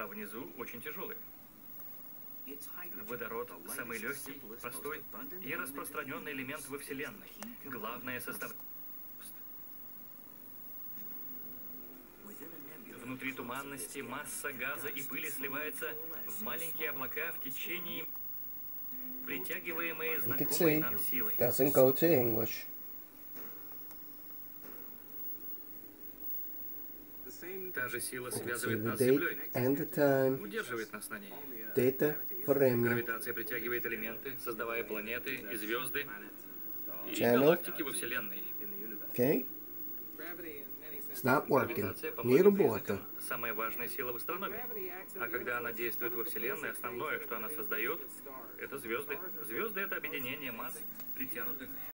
внизу очень тяжелый. Водород – самый легкий, простой и распространенный элемент во Вселенной. Главная составляющая. Внутри туманности масса газа и пыли сливается в маленькие облака в течение, притягиваемые знакомой нам силой. Doesn't go to English. Та же сила You can see связывает the нас с date Землей, and the time. удерживает нас на ней. Data время. Гравитация притягивает элементы, создавая планеты и звезды, и Channel. галактики во Вселенной. Okay? It's not working. Гравитация, по Не многим работает. признакам, самая важная сила в астрономии. А когда она действует во Вселенной, основное, что она создает, это звезды. Звезды — это объединение масс, притянутых